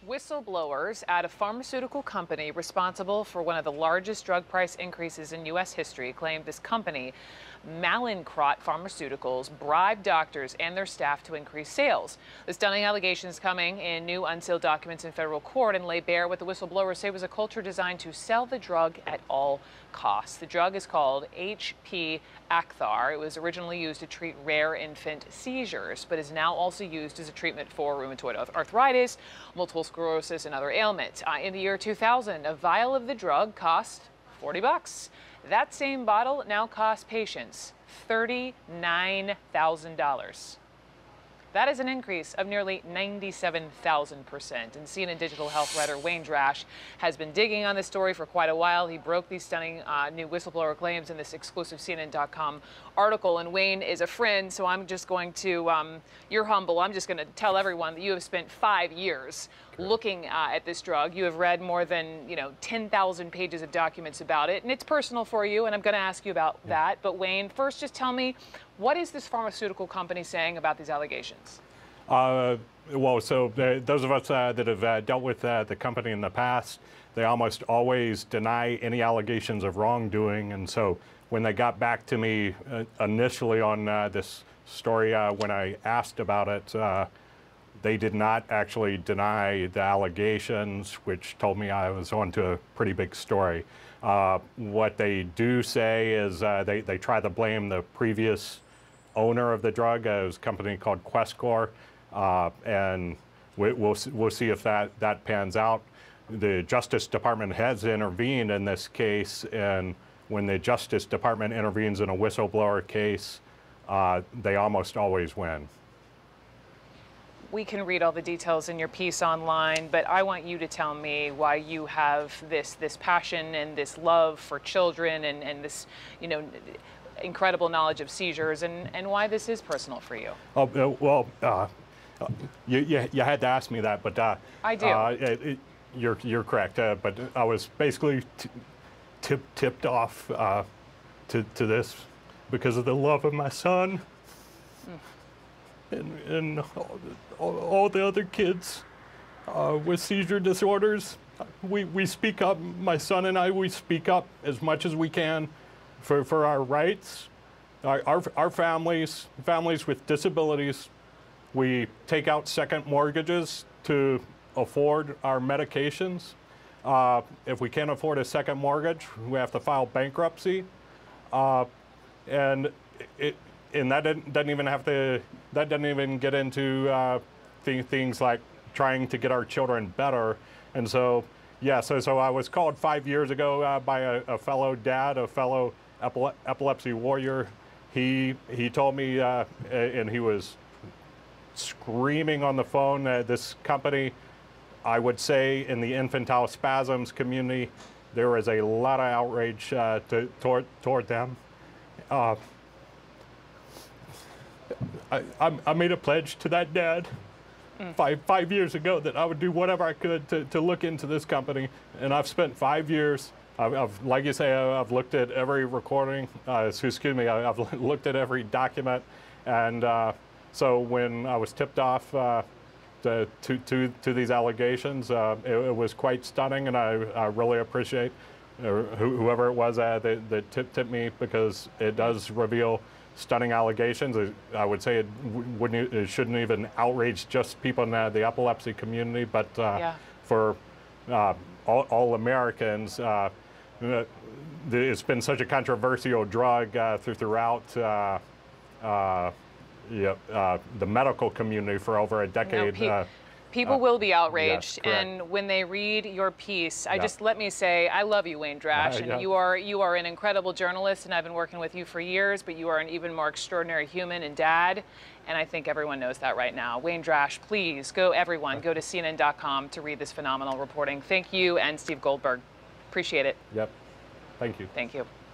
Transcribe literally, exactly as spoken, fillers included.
Whistleblowers at a pharmaceutical company responsible for one of the largest drug price increases in U S history claimed this company, Mallinckrodt Pharmaceuticals, bribed doctors and their staff to increase sales. The stunning allegations coming in new unsealed documents in federal court and lay bare what the whistleblowers say was a culture designed to sell the drug at all costs. The drug is called H P Acthar. It was originally used to treat rare infant seizures, but is now also used as a treatment for rheumatoid arthritis, multiple sclerosis, and other ailments. Uh, in the year two thousand, a vial of the drug cost forty bucks. That same bottle now costs patients thirty-nine thousand dollars. That is an increase of nearly ninety-seven thousand percent. And C N N Digital Health writer Wayne Drash has been digging on this story for quite a while. He broke these stunning uh, new whistleblower claims in this exclusive C N N dot com article. And Wayne is a friend, so I'm just going to, um, you're humble, I'm just going to tell everyone that you have spent five years Correct. looking uh, at this drug. You have read more than, you know, ten thousand pages of documents about it, and it's personal for you, and I'm going to ask you about yeah. that. But Wayne, first just tell me, what is this pharmaceutical company saying about these allegations? Uh, well, so the, those of us uh, that have uh, dealt with uh, the company in the past, they almost always deny any allegations of wrongdoing. And so when they got back to me uh, initially on uh, this story, uh, when I asked about it, uh, they did not actually deny the allegations, which told me I was onto a pretty big story. Uh, what they do say is uh, they, they try to blame the previous owner of the drug. Uh, it was a company called Questcor, uh, and we, we'll, we'll see if that, that pans out. The Justice Department has intervened in this case, and when the Justice Department intervenes in a whistleblower case, uh, they almost always win. We can read all the details in your piece online, but I want you to tell me why you have this this passion and this love for children and, and this, you know, incredible knowledge of seizures, and, and why this is personal for you. Oh, uh, well, uh, you, you, you had to ask me that, but uh, I do. Uh, it, it, you're, you're correct, uh, but I was basically t tip, tipped off uh, to, to this because of the love of my son. Mm. And, and all, all, all the other kids uh, with seizure disorders. We, we speak up, my son and I, we speak up as much as we can for, for our rights. Our, our, our families, families with disabilities, we take out second mortgages to afford our medications. Uh, if we can't afford a second mortgage, we have to file bankruptcy. Uh, and it, And that doesn't, doesn't even have to, that doesn't even get into uh, th things like trying to get our children better. And so, yeah, so, so I was called five years ago uh, by a, a fellow dad, a fellow epile epilepsy warrior. He, he told me, uh, and he was screaming on the phone, uh, this company, I would say in the infantile spasms community, there was a lot of outrage uh, to, toward, toward them. Uh, I, I made a pledge to that dad mm. five, five years ago that I would do whatever I could to, to look into this company. And I've spent five years, I've, I've like you say, I've looked at every recording, uh, excuse me, I've looked at every document. And uh, so when I was tipped off uh, to, to, to, to these allegations, uh, it, it was quite stunning, and I, I really appreciate uh, whoever it was uh, that, that tipped, tipped me, because it does reveal stunning allegations. I would say it wouldn't, it shouldn't even outrage just people in the, the epilepsy community, but uh, yeah. for uh, all, all Americans, uh, it's been such a controversial drug uh, throughout uh, uh, yeah, uh, the medical community for over a decade. No, uh, People uh, will be outraged, yes, and when they read your piece, I yeah. just let me say, I love you, Wayne Drash, uh, and yeah. you are you are an incredible journalist, and I've been working with you for years, but you are an even more extraordinary human and dad, and I think everyone knows that right now. Wayne Drash, please go, everyone, go to C N N dot com to read this phenomenal reporting. Thank you, and Steve Goldberg. Appreciate it. Yep. Thank you. Thank you.